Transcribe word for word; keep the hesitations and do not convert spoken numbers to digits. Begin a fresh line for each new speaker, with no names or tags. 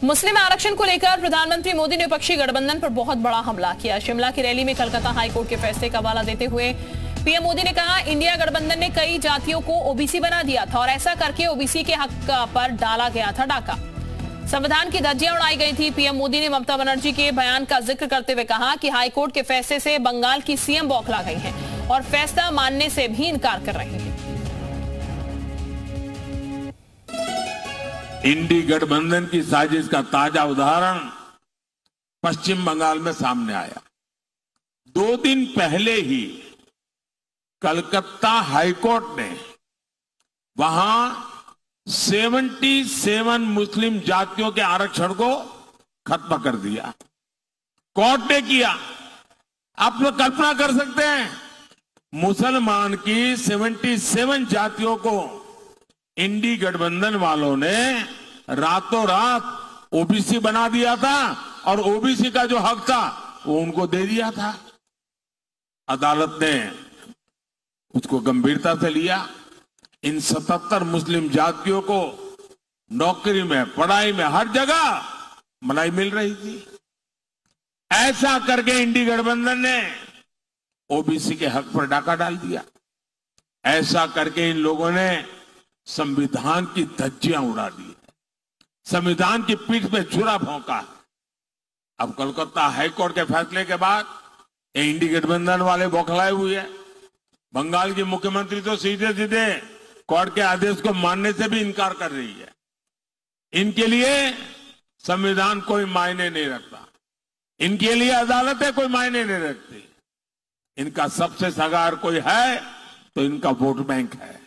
मुस्लिम आरक्षण को लेकर प्रधानमंत्री मोदी ने विपक्षी गठबंधन पर बहुत बड़ा हमला किया। शिमला की रैली में कलकत्ता हाईकोर्ट के फैसले का हवाला देते हुए पीएम मोदी ने कहा, इंडिया गठबंधन ने कई जातियों को ओबीसी बना दिया था और ऐसा करके ओबीसी के हक पर डाला गया था डाका। संविधान की धज्जियां उड़ाई गई थी। पीएम मोदी ने ममता बनर्जी के बयान का जिक्र करते हुए कहा कि हाईकोर्ट के फैसले से बंगाल की सीएम बौखला गई हैं और फैसला मानने से भी इनकार कर रही हैं।
इंडी गठबंधन की साजिश का ताजा उदाहरण पश्चिम बंगाल में सामने आया। दो दिन पहले ही कलकत्ता हाईकोर्ट ने वहां सतहत्तर मुस्लिम जातियों के आरक्षण को खत्म कर दिया। कोर्ट ने किया। आप लोग कल्पना कर सकते हैं, मुसलमान की सतहत्तर जातियों को इंडी गठबंधन वालों ने रातों रात ओबीसी बना दिया था और ओबीसी का जो हक था वो उनको दे दिया था। अदालत ने उसको गंभीरता से लिया। इन सतहत्तर मुस्लिम जातियों को नौकरी में, पढ़ाई में, हर जगह मलाई मिल रही थी। ऐसा करके इंडी गठबंधन ने ओबीसी के हक पर डाका डाल दिया। ऐसा करके इन लोगों ने संविधान की धज्जियां उड़ा दी, संविधान की पीठ पे छुरा भोंका। अब कोलकाता हाईकोर्ट के फैसले के बाद ये इंडी गठबंधन वाले बौखलाए हुए हैं। बंगाल की मुख्यमंत्री तो सीधे सीधे कोर्ट के आदेश को मानने से भी इनकार कर रही है। इनके लिए संविधान कोई मायने नहीं रखता, इनके लिए अदालतें कोई मायने नहीं रखती। इनका सबसे सगार कोई है तो इनका वोट बैंक है।